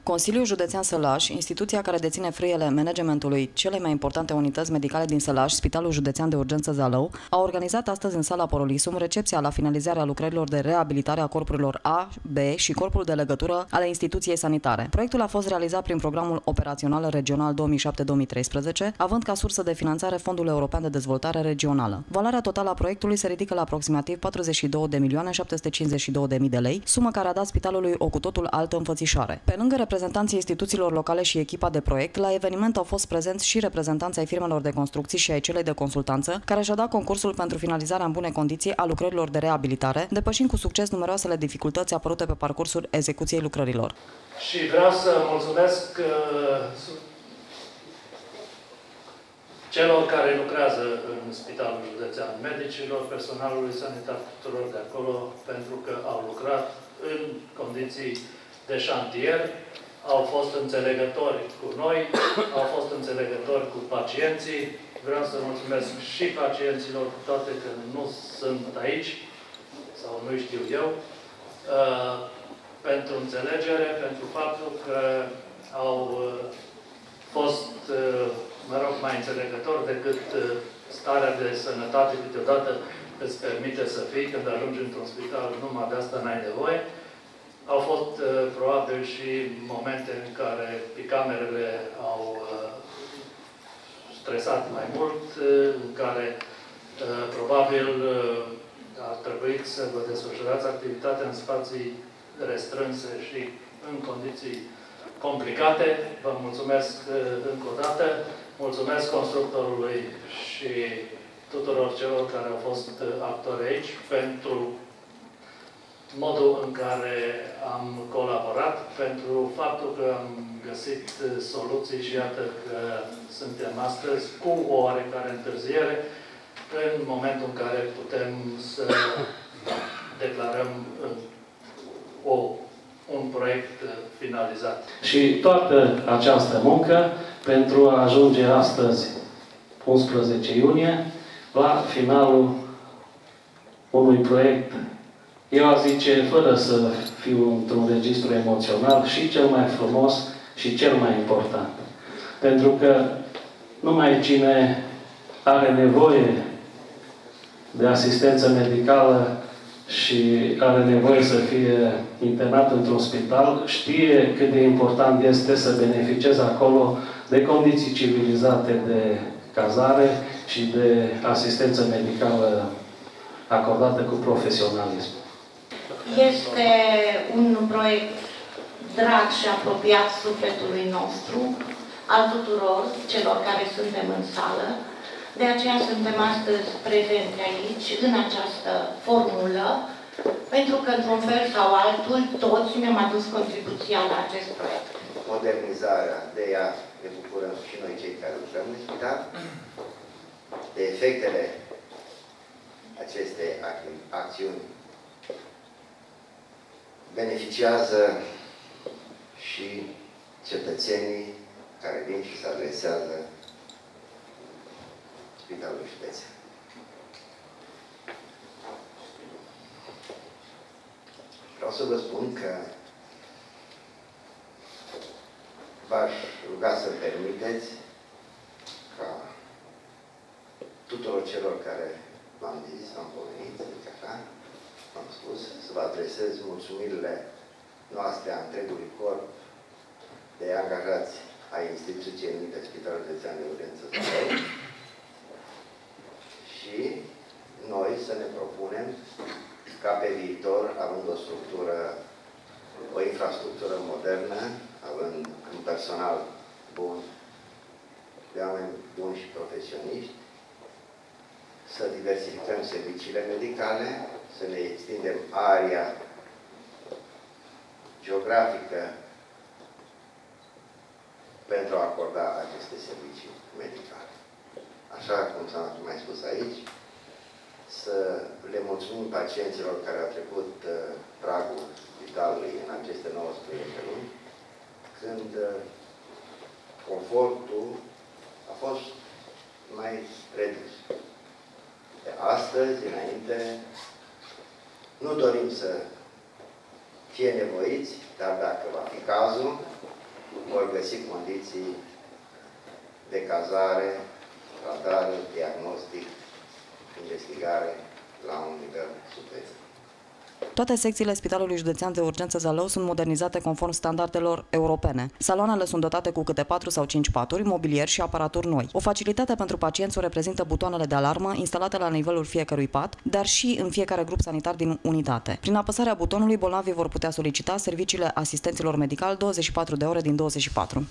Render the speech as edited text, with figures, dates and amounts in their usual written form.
Consiliul Județean Sălaș, instituția care deține frâiele managementului cele mai importante unități medicale din Sălaș, Spitalul Județean de Urgență Zalău, a organizat astăzi în sala Porolisum recepția la finalizarea lucrărilor de reabilitare a corpurilor A, B și corpul de legătură ale instituției sanitare. Proiectul a fost realizat prin Programul Operațional Regional 2007-2013, având ca sursă de finanțare Fondul European de Dezvoltare Regională. Valoarea totală a proiectului se ridică la aproximativ 42.752.000 de lei, sumă care a dat spitalului o cu totul altă înfățișare. Pe lângă reprezentanții instituțiilor locale și echipa de proiect, la eveniment au fost prezenți și reprezentanții ai firmelor de construcții și ai celei de consultanță, care și-au dat concursul pentru finalizarea în bune condiții a lucrărilor de reabilitare, depășind cu succes numeroasele dificultăți apărute pe parcursul execuției lucrărilor. Și vreau să mulțumesc celor care lucrează în Spitalul Județean, medicilor, personalului sanitar, tuturor de acolo, pentru că au lucrat în condiții de șantier, au fost înțelegători cu noi, au fost înțelegători cu pacienții. Vreau să mulțumesc și pacienților, cu toate că nu sunt aici, sau nu știu eu, pentru înțelegere, pentru faptul că au fost, mă rog, mai înțelegători decât starea de sănătate câteodată îți permite să fii când ajungi într-un spital, numai de asta n-ai nevoie. Au fost probabil și momente în care picamerele au stresat mai mult, în care probabil ar trebui să vă desfășurați activitatea în spații restrânse și în condiții complicate. Vă mulțumesc încă o dată. Mulțumesc constructorului și tuturor celor care au fost actori aici pentru modul în care am colaborat, pentru faptul că am găsit soluții și iată că suntem astăzi cu o oarecare întârziere în momentul în care putem să declarăm un proiect finalizat. Și toată această muncă pentru a ajunge astăzi, 11 iunie, la finalul unui proiect, eu aș zice, fără să fiu într-un registru emoțional, și cel mai frumos și cel mai important. Pentru că numai cine are nevoie de asistență medicală și are nevoie să fie internat într-un spital, știe cât de important este să beneficieze acolo de condiții civilizate de cazare și de asistență medicală acordată cu profesionalism. Este un proiect drag și apropiat sufletului nostru, al tuturor celor care suntem în sală. De aceea suntem astăzi prezenți aici, în această formulă, pentru că, într-un fel sau altul, toți ne-am adus contribuția la acest proiect. Modernizarea de ea ne bucurăm și noi cei care lucrăm în spital, de efectele acestei acțiuni beneficiază și cetățenii care vin și se adresează Spitalul Județean. Vreau să vă spun că v-aș ruga să permiteți ca tuturor celor care v-am zis, v-am pomenit, așa, am spus, să vă adresez mulțumirile noastre a întregului corp de angajați ai instituției numite Spitalul Județean de Urgență Zalău și noi să ne propunem ca pe viitor, având o structură, o infrastructură modernă, având un personal bun, de oameni buni și profesioniști, să diversificăm serviciile medicale, să ne extindem area geografică pentru a acorda aceste servicii medicale. Așa cum s-a mai spus aici, să le mulțumim pacienților care au trecut pragul spitalului în aceste 19 luni, când confortul a fost mai redus. De astăzi, înainte, nu dorim să fie nevoiți, dar dacă va fi cazul, vor găsi condiții de cazare, tratare, diagnostic, investigare la un nivel superior. Toate secțiile Spitalului Județean de Urgență Zalău sunt modernizate conform standardelor europene. Saloanele sunt dotate cu câte 4 sau 5 paturi, mobilier și aparaturi noi. O facilitate pentru pacienți o reprezintă butoanele de alarmă instalate la nivelul fiecărui pat, dar și în fiecare grup sanitar din unitate. Prin apăsarea butonului, bolnavii vor putea solicita serviciile asistenților medicali 24 de ore din 24.